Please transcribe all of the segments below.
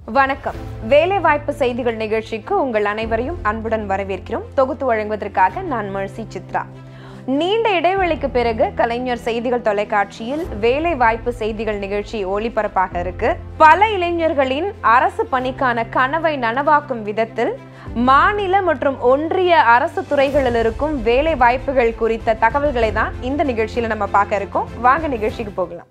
வணக்கம். வேலைவாய்ப்பு செய்திகள் நிகழ்ச்சிக்கு உங்கள் அனைவரையும் அன்புடன் வரவேற்கிறோம். தொகுத்து வழங்குவதற்காக நான் மர்சி சித்ரா. நீண்ட இடைவெளிக்கு பிறகு கலைஞர் செய்திகள் தொலைக்காட்சியில் வேலைவாய்ப்பு செய்திகள் நிகழ்ச்சி ஒளிபரப்பாக இருக்கு. பல இளைஞர்களின் அரசு பணிக்கான கனவை நனவாக்கும் விதத்தில் மாநில மற்றும் ஒன்றிய அரசு துறைகளில் இருக்கும் வேலை வாய்ப்புகள் குறித்த தகவல்களை தான் இந்த நிகழ்ச்சியில நம்ம பார்க்க இருக்கோம். வாங்க நிகழ்ச்சிக்கு போகலாம்.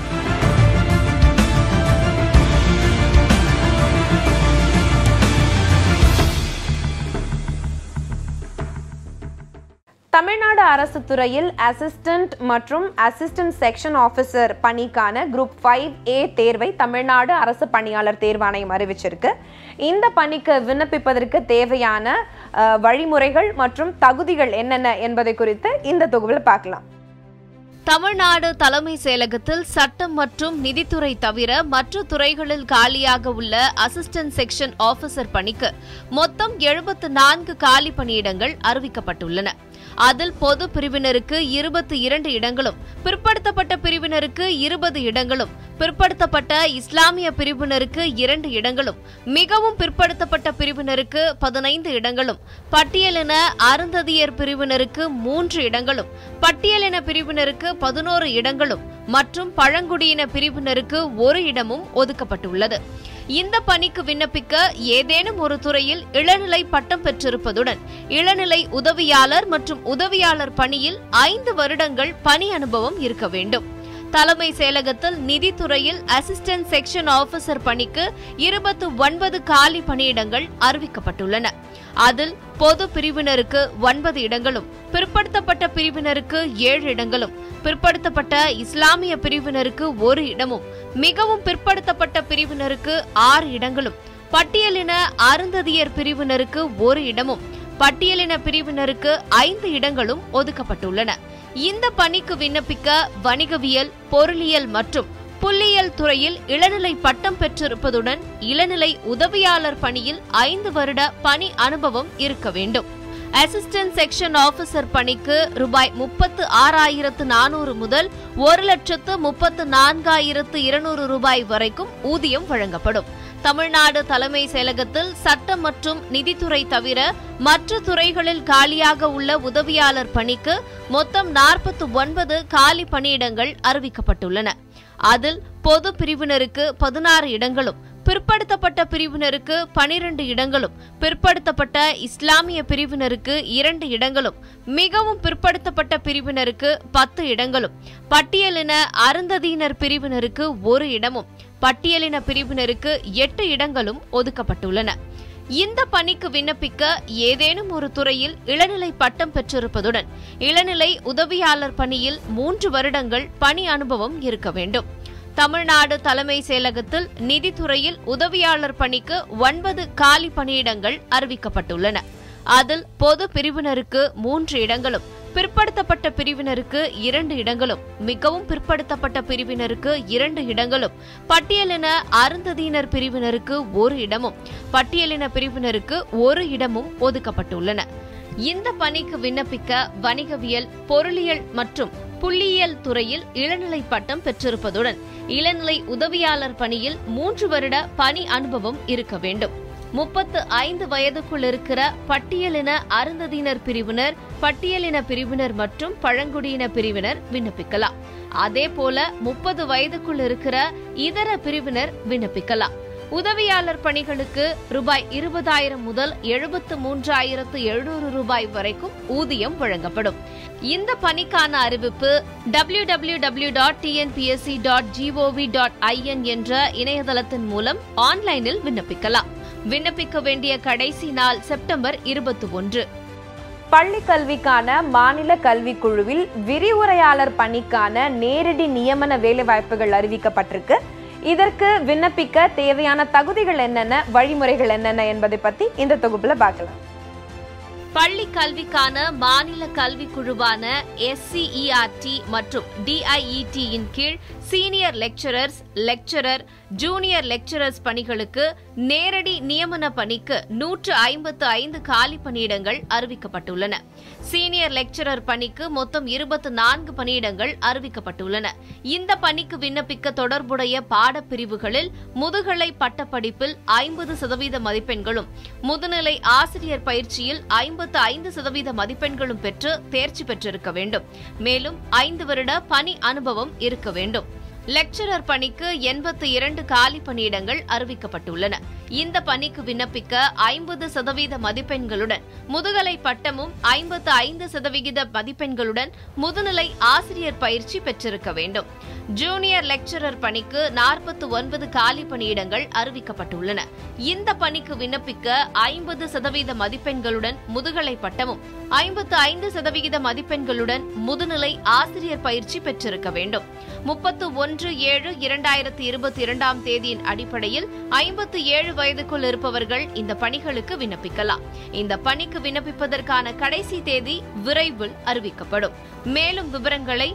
தமிழ்நாடு அரசு துறையில் அசிஸ்டன்ட் மற்றும் அசிஸ்டன்ட் செக்ஷன் ஆஃபீஸர் பணிக்கான Group-5a தேர்வை தமிழ்நாடு அரசு பணியாளர் தேர்வாணையம் அறிவிச்சிருக்கு. இந்த பணிக்கு விண்ணப்பிப்பதற்கு தேவையான வழிமுறைகள் மற்றும் தகுதிகள் என்னென்ன என்பதை குறித்து இந்த தொகுப்பில் பார்க்கலாம். தமிழ்நாடு தலைமை செயலகத்தில் சட்டம் மற்றும் நிதித்துறை தவிர மற்ற துறைகளில் காலியாக உள்ள அசிஸ்டன்ட் செக்ஷன் ஆபீசர் பணிக்கு மொத்தம் 74 காலி பணியிடங்கள் அறிவிக்கப்பட்டுள்ளன. அதில் பொது பிரிவினருக்கு 22 இடங்களும், பிற்படுத்தப்பட்ட பிரிவினருக்கு 20 இடங்களும், பிற்படுத்தப்பட்ட இஸ்லாமிய பிரிவினருக்கு 2 இடங்களும், மிகவும் பிற்படுத்தப்பட்ட பிரிவினருக்கு 15 இடங்களும், பட்டியலின அருந்ததியர் பிரிவினருக்கு 3 இடங்களும், பட்டியலின பிரிவினருக்கு 11 இடங்களும் மற்றும் பழங்குடியின பிரிவினருக்கு 1 இடமும் ஒதுக்கப்பட்டுள்ளது. இந்த பணிக்கு விண்ணப்பிக்க ஏதேனும் ஒரு துறையில் இளநிலை பட்டம் பெற்றிருப்பதுடன் இளநிலை உதவியாளர் மற்றும் உதவியாளர் பணியில் 5 வருடங்கள் பணி அனுபவம் இருக்க வேண்டும். தலைமை செயலகத்தில் நிதித்துறையில் அசிஸ்டன்ட் செக்ஷன் ஆபீசர் பணிக்கு 29 காலி பணியிடங்கள் அறிவிக்கப்பட்டுள்ளன. அதில் பொது பிரிவினருக்கு 9 இடங்களும், பிற்படுத்தப்பட்ட பிரிவினருக்கு 7 இடங்களும், பிற்படுத்தப்பட்ட இஸ்லாமிய பிரிவினருக்கு 1 இடமும், மிகவும் பிற்படுத்தப்பட்ட பிரிவினருக்கு 6 இடங்களும், பட்டியலின அருந்ததியர் பிரிவினருக்கு 1 இடமும், பட்டியலின பிரிவினருக்கு 5 இடங்களும் ஒதுக்கப்பட்டுள்ளன. இந்த பணிக்கு விண்ணப்பிக்க வணிகவியல், பொருளியல் மற்றும் புள்ளியியல் துறையில் இளநிலை பட்டம் பெற்றிருப்பதுடன் இளநிலை உதவியாளர் பணியில் 5 வருட பணி அனுபவம் இருக்க வேண்டும். அசிஸ்டன்ட் செக்ஷன் ஆபீசர் பணிக்கு ரூபாய் 36,400 முதல் 1,34,200 ரூபாய் வரைக்கும் ஊதியம் வழங்கப்படும். தமிழ்நாடு தலைமை செயலகத்தில் சட்டம் மற்றும் நிதித்துறை தவிர மற்ற துறைகளில் காலியாக உள்ள உதவியாளர் பணிக்கு மொத்தம் 49 காலி பணியிடங்கள் அறிவிக்கப்பட்டுள்ளன. அதில் பொது பிரிவினருக்கு 16 இடங்களும், பிற்படுத்தப்பட்ட பிரிவினருக்கு 12 இடங்களும், பிற்படுத்தப்பட்ட இஸ்லாமிய பிரிவினருக்கு 2 இடங்களும், மிகவும் பிற்படுத்தப்பட்ட பிரிவினருக்கு 10 இடங்களும், பட்டியலின அருந்ததியினர் பிரிவினருக்கு 1 இடமும், பட்டியலின பிரிவினருக்கு 8 இடங்களும் ஒதுக்கப்பட்டுள்ளன. இந்த பணிக்கு விண்ணப்பிக்க ஏதேனும் ஒரு துறையில் இளநிலை பட்டம் பெற்றிருப்பதுடன் இளநிலை உதவியாளர் பணியில் 3 வருடங்கள் பணி அனுபவம் இருக்க வேண்டும். தமிழ்நாடு தலைமை செயலகத்தில் நிதித்துறையில் உதவியாளர் பணிக்கு 9 காலி பணியிடங்கள் அறிவிக்கப்பட்டுள்ளன. அதில் பொது பிரிவினருக்கு 3 இடங்களும், பிற்படுத்தப்பட்ட பிரிவினருக்கு 2 இடங்களும், மிகவும் பிற்படுத்தப்பட்ட பிரிவினருக்கு 2 இடங்களும், பட்டியலின அருந்ததியினர் பிரிவினருக்கு 1 இடமும், பட்டியலின பிரிவினருக்கு 1 இடமும் ஒதுக்கப்பட்டுள்ளன. இந்த பணிக்கு விண்ணப்பிக்க வணிகவியல், பொருளியல் மற்றும் புள்ளியியல் துறையில் இளநிலை பட்டம் பெற்றிருப்பதுடன் இளநிலை உதவியாளர் பணியில் 3 வருட பணி அனுபவம் இருக்க வேண்டும். 35 வயதுக்குள் இருக்கிற பட்டியலின அருந்ததியினர் பிரிவினர், பட்டியலின பிரிவினர் மற்றும் பழங்குடியின பிரிவினர் விண்ணப்பிக்கலாம். அதேபோல 30 வயதுக்குள் இருக்கிற இதர பிரிவினர் விண்ணப்பிக்கலாம். உதவியாளர் பணிகளுக்கு ரூபாய் 20,000 முதல் 73,700 ரூபாய் வரைக்கும் ஊதியம் வழங்கப்படும். இந்த பணிக்கான அறிவிப்பு www.tnpsc.gov.in என்ற இணையதளத்தின் மூலம் ஆன்லைனில் விண்ணப்பிக்கலாம். விண்ணப்பிக்க வேண்டிய கடைசி நாள் செப்டம்பர் 21. பள்ளி கல்விக்கான மாநில கல்விக்குழுவில் விரிவுரையாளர் பணிக்கான நேரடி நியமன வேலைவாய்ப்புகள் அறிவிக்கப்பட்டிருக்கு. இதற்கு விண்ணப்பிக்க தேவையான தகுதிகள் என்னென்ன, வழிமுறைகள் என்னென்ன என்பதை பத்தி இந்த தொகுப்புல பார்க்கலாம். பள்ளி கல்விக்கான மாநில கல்விக் குழுவான SCERT மற்றும் DIET இன் கீழ் senior lecturers, lecturer, junior lecturers பணிகளுக்கு நேரடி நியமன பணிக்கு 155 காலி பணியிடங்கள் அறிவிக்கப்பட்டுள்ளன. சீனியர் லெக்சரர் பணிக்கு மொத்தம் 24 பணியிடங்கள் அறிவிக்கப்பட்டுள்ளன. இந்த பணிக்கு விண்ணப்பிக்க தொடர்புடைய பாடப்பிரிவுகளில் முதுகலை பட்டப்படிப்பில் 50% மதிப்பெண்களும், முதுநிலை ஆசிரியர் பயிற்சியில் 55% மதிப்பெண்களும் பெற்று தேர்ச்சி பெற்றிருக்க வேண்டும். மேலும் 5 வருட பணி அனுபவம் இருக்க வேண்டும். லெக்சரர் பணிக்கு 82 காலி பணியிடங்கள் அறிவிக்கப்பட்டுள்ளன. இந்த பணிக்கு விண்ணப்பிக்க 50% மதிப்பெண்களுடன் முதுகலை பட்டமும் 55% மதிப்பெண்களுடன் முதுநிலை ஆசிரியர் பயிற்சி பெற்றிருக்க வேண்டும். ஜூனியர் லெக்சரர் பணிக்கு 49 காலி பணியிடங்கள் அறிவிக்கப்பட்டுள்ளன. இந்த பணிக்கு விண்ணப்பிக்க 50% மதிப்பெண்களுடன் முதுகலை பட்டமும் 55% மதிப்பெண்களுடன் முதுநிலை ஆசிரியர் பயிற்சி பெற்றிருக்க வேண்டும். 31/7/2022 தேதியின் அடிப்படையில் 57 வயதுக்குள் இருப்பவர்கள் இந்த பணிகளுக்கு விண்ணப்பிக்கலாம். இந்த பணிக்கு விண்ணப்பிப்பதற்கான கடைசி தேதி விரைவில் அறிவிக்கப்படும். மேலும் விவரங்களை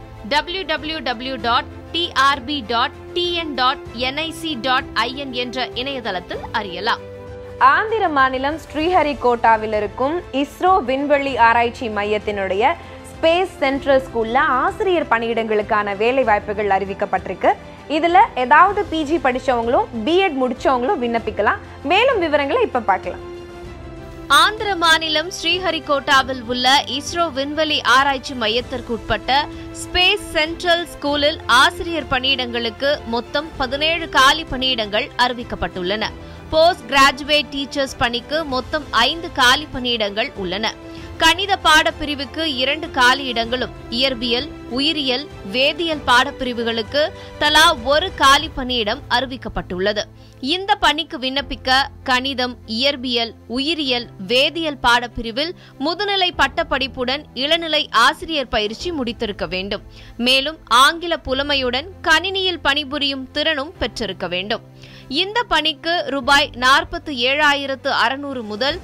www.trb.tn.nic.in என்ற இணையதளத்தில் அறியலாம். ஆந்திர மாநிலம் ஸ்ரீஹரிகோட்டாவில் இருக்கும் இஸ்ரோ விண்வெளி ஆராய்ச்சி மையத்தினுடைய ஸ்பேஸ் சென்ட்ரல் ஸ்கூல்ல ஆசிரியர் பணியிடங்களுக்கான வேலை வாய்ப்புகள் அறிவிக்கப்பட்டிருக்கு. இதுல ஏதாவது PG படிச்சவங்களும் B.Ed முடிச்சவங்களும் விண்ணப்பிக்கலாம். மேலும் விவரங்களை இப்ப பார்க்கலாம். ஆந்திர மாநிலம் ஸ்ரீஹரிகோட்டாவில் உள்ள இஸ்ரோ விண்வெளி ஆராய்ச்சி மையத்திற்கு உட்பட்ட ஸ்பேஸ் சென்ட்ரல் ஸ்கூலில் ஆசிரியர் பணியிடங்களுக்கு மொத்தம் 17 காலி பணியிடங்கள் அறிவிக்கப்பட்டுள்ளன. போஸ்ட் கிராஜுவேட் டீச்சர்ஸ் பணிக்கு மொத்தம் 5 காலி பணியிடங்கள் உள்ளன. கணித பாடப்பிரிவுக்கு 2 காலி இடங்களும், இயற்பியல், உயிரியல், வேதியியல் பாடப்பிரிவுகளுக்கு தலா 1 காலி பணியிடம் அறிவிக்கப்பட்டுள்ளது. இந்த பணிக்கு விண்ணப்பிக்க கணிதம், இயற்பியல், உயிரியல், வேதியியல் பாடப்பிரிவில் முதுநிலை பட்டப்படிப்புடன் இளநிலை ஆசிரியர் பயிற்சி முடித்திருக்க வேண்டும். மேலும் ஆங்கில புலமையுடன் கணினியில் பணிபுரியும் திறனும் பெற்றிருக்க வேண்டும். இந்த பணிக்கு ரூபாய் 47,600 முதல்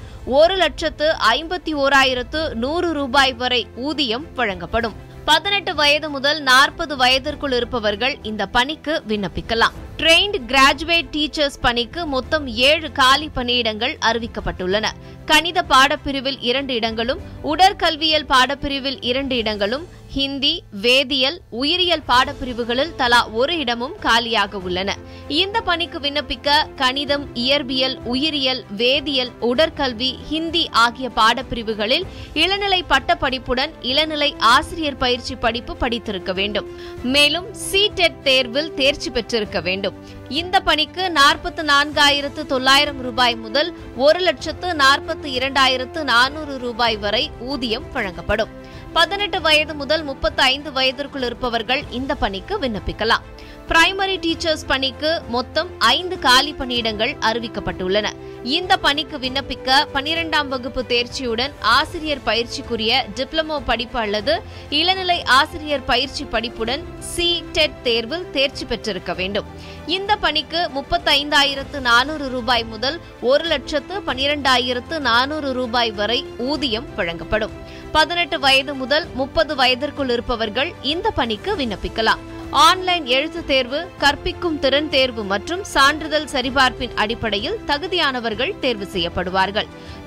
1,51,100 ரூபாய் வரை ஊதியம் வழங்கப்படும். 18 வயது முதல் 40 வயதிற்குள் இருப்பவர்கள் இந்த பணிக்கு விண்ணப்பிக்கலாம். ட்ரெயின்ட் கிராஜுவேட் டீச்சர்ஸ் பணிக்கு மொத்தம் 7 காலி பணியிடங்கள் அறிவிக்கப்பட்டுள்ளன. கணித பாடப்பிரிவில் 2 இடங்களும், உடற்கல்வியல் பாடப்பிரிவில் 2 இடங்களும், ஹிந்தி, வேதியியல், உயிரியல் பாடப்பிரிவுகளில் தலா 1 இடமும் காலியாக உள்ளன. இந்த பணிக்கு விண்ணப்பிக்க கணிதம், இயற்பியல், உயிரியல், வேதியியல், உடற்கல்வி, ஹிந்தி ஆகிய பாடப்பிரிவுகளில் இளநிலை பட்டப்படிப்புடன் இளநிலை ஆசிரியர் பயிற்சி படிப்பு படித்திருக்க வேண்டும். மேலும் CTET தேர்வில் தேர்ச்சி பெற்றிருக்க வேண்டும். இந்த பணிக்கு 44,900 ரூபாய் முதல் 1,42,400 ரூபாய் வரை ஊதியம் வழங்கப்படும். 18 வயது முதல் 35 வயதிற்குள் இருப்பவர்கள் இந்த பணிக்கு விண்ணப்பிக்கலாம். பிரைமரி டீச்சர்ஸ் பணிக்கு மொத்தம் 5 காலி பணியிடங்கள் அறிவிக்கப்பட்டுள்ளன. இந்த பணிக்கு விண்ணப்பிக்க 12ஆம் வகுப்பு தேர்ச்சியுடன் ஆசிரியர் பயிற்சிக்குரிய டிப்ளமோ படிப்பு அல்லது இளநிலை ஆசிரியர் பயிற்சி படிப்புடன் CTET தேர்வில் தேர்ச்சி பெற்றிருக்க வேண்டும். இந்த பணிக்கு 35,400 ரூபாய் முதல் 1,12,400 ரூபாய் வரை ஊதியம் வழங்கப்படும். 18 வயது முதல் 30 வயதிற்குள் இருப்பவர்கள் இந்த பணிக்கு விண்ணப்பிக்கலாம். ஆன்லைன் எழுத்து தேர்வு, கற்பிக்கும் திறன் தேர்வு மற்றும் சான்றிதழ் சரிபார்ப்பின் அடிப்படையில் தகுதியானவர்கள் தேர்வு செய்யப்படுவார்கள்.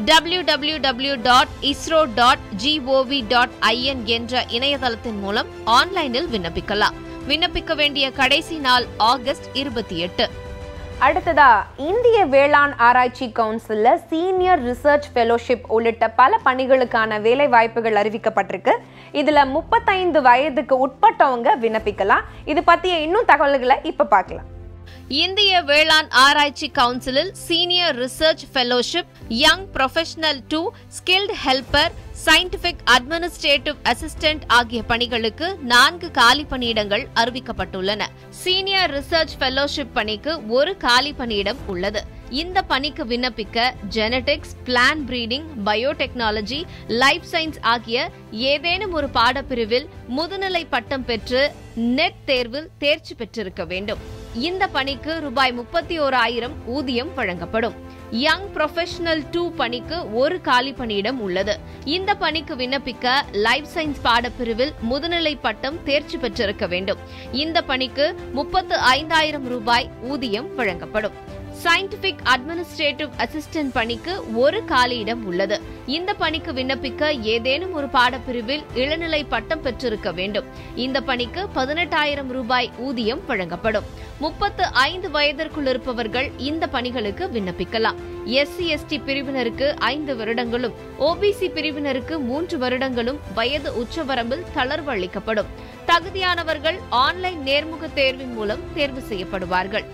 www.isro.gov.in என்ற இணையதளத்தின் மூலம் ஆன்லைனில் விண்ணப்பிக்கலாம். விண்ணப்பிக்க வேண்டிய கடைசி நாள் ஆகஸ்ட் 28. அடுத்ததா இந்திய வேளாண் ஆராய்ச்சி கவுன்சில்ல சீனியர் ரிசர்ச் ஃபெலோஷிப் உள்ளிட்ட பல பணிகளுக்கான வேலை வாய்ப்புகள் அறிவிக்கப்பட்டிருக்கு. இதுல 35 வயதுக்கு உட்பட்டவங்க விண்ணப்பிக்கலாம். இது பத்திய இன்னும் தகவல்களை இப்ப பார்க்கலாம். இந்திய வேளாண் ஆராய்ச்சி கவுன்சிலில் senior research fellowship, young professional to skilled helper, scientific administrative assistant ஆகிய பணிகளுக்கு 4 காலி பணியிடங்கள் அறிவிக்கப்பட்டுள்ளன. சீனியர் ரிசர்ச் ஃபெலோஷிப் பணிக்கு 1 காலி பணியிடம் உள்ளது. இந்த பணிக்கு விண்ணப்பிக்க genetics, plant breeding, biotechnology, life science ஆகிய ஏதேனும் ஒரு பாடப்பிரிவில் முதுநிலை பட்டம் பெற்று நெட் தேர்வில் தேர்ச்சி பெற்றிருக்க வேண்டும். இந்த பணிக்கு ரூபாய் 31,000 ஊதியம் வழங்கப்படும். யங் ப்ரொஃபஷனல் 2 பணிக்கு ஒரு காலி பணியிடம் உள்ளது. இந்த பணிக்கு விண்ணப்பிக்க லைஃப் சயின்ஸ் பாடப்பிரிவில் முதுநிலை பட்டம் தேர்ச்சி பெற்றிருக்க வேண்டும். இந்த பணிக்கு 35,000 ரூபாய் ஊதியம் வழங்கப்படும். சயின்டிபிக் அட்மினிஸ்ட்ரேட்டிவ் அசிஸ்டன்ட் பணிக்கு ஒரு காலியிடம் உள்ளது. இந்த பணிக்கு விண்ணப்பிக்க ஏதேனும் ஒரு பாடப்பிரிவில் இளநிலை பட்டம் பெற்றிருக்க வேண்டும். இந்த பணிக்கு 18,000 ரூபாய் ஊதியம் வழங்கப்படும். 35 வயதிற்குள் இருப்பவர்கள் இந்த பணிகளுக்கு விண்ணப்பிக்கலாம். SC/ST பிரிவினருக்கு 5 வருடங்களும், OBC பிரிவினருக்கு 3 வருடங்களும் வயது உச்சவரம்பில் தளர்வு அளிக்கப்படும். தகுதியானவர்கள் ஆன்லைன் நேர்முக தேர்வின் மூலம் தேர்வு செய்யப்படுவார்கள்.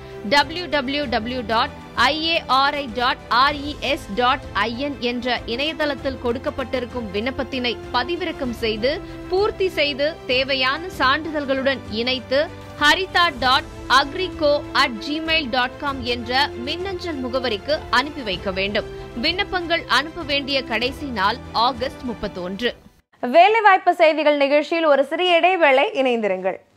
www.iari.res.in என்ற இணையதளத்தில் கொடுக்கப்பட்டிருக்கும் விண்ணப்பத்தினை பதிவிறக்கம் செய்து பூர்த்தி செய்து தேவையான சான்றிதழ்களுடன் இணைத்து harita.agrico@gmail.com என்ற மின்னஞ்சல் முகவரிக்கு அனுப்பி வைக்க வேண்டும். விண்ணப்பங்கள் அனுப்ப வேண்டிய கடைசி நாள் ஆகஸ்ட் 31. வேலைவாய்ப்பு செய்திகள் நிகழ்ச்சியில் ஒரு சிறிய இடைவேளை, இணைந்திருங்கள்.